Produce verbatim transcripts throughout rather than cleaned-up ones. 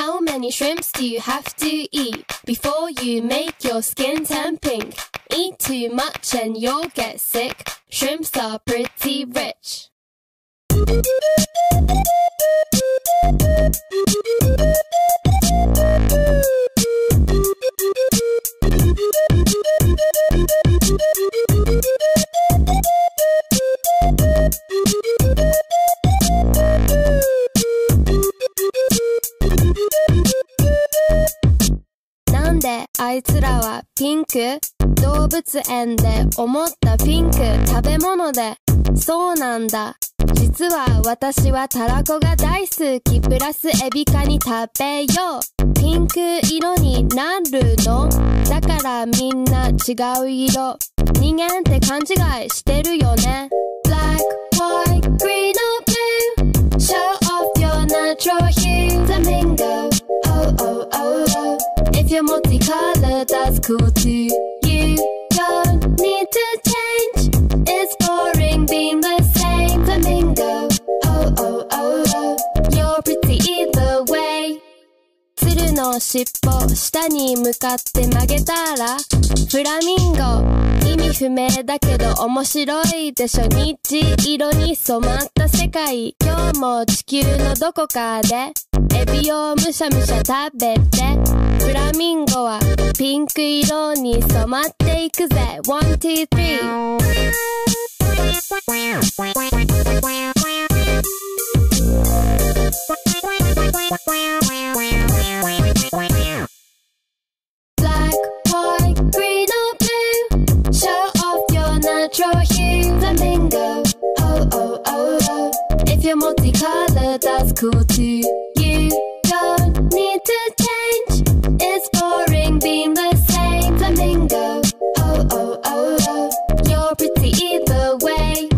How many shrimps do you have to eat before you make your skin turn pink? Eat too much and you'll get sick. Shrimps are pretty rich.なんであいつらはピンク？動物園で思ったピンク食べ物で。そうなんだ。実は私はたらこが大好き。プラスエビカニ食べよう。ピンク色になるの？だからみんな違う色。人間って勘違いしてるよね。Black, white, green or blue. Show off your natural hue. Flamingo. Oh, oh, oh, oh. If you're multicolored, that's cool too. You don't need to change. It's boring being the same. Flamingo. Oh, oh, oh, oh. You're pretty either way. 鶴の尻尾下に向かって曲げたらフラミンゴ。意味不明だけど面白いでしょ。虹色に染まった世界。今日も地球のどこかでエビをむしゃむしゃ食べて。フラミンゴはピンク色に染まっていくぜ。One, two, three. Black, white, green or blue. Show off your natural hue. Flamingo. Oh, oh, oh, oh. If you're multicolored, that's cool too. You don't need to change. It's boring being the same. Flamingo. Oh, oh, oh, oh. You're pretty either way.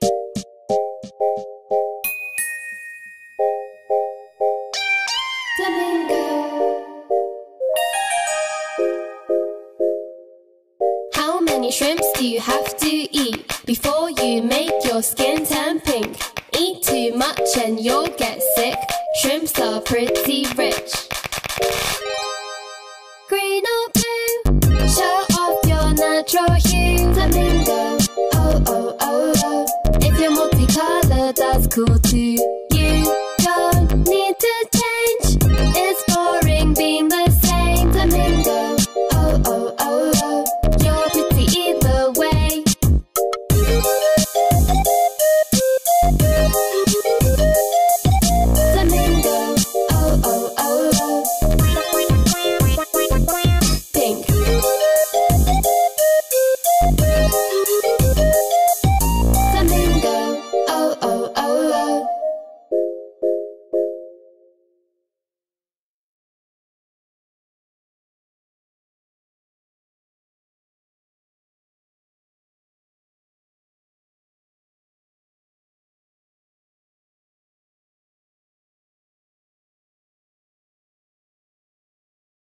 Flamingo. How many shrimps do you have to eat before you make your skin turn pink? Eat too much and you'll get sick. Shrimps are pretty rich. Green or blue, show off your natural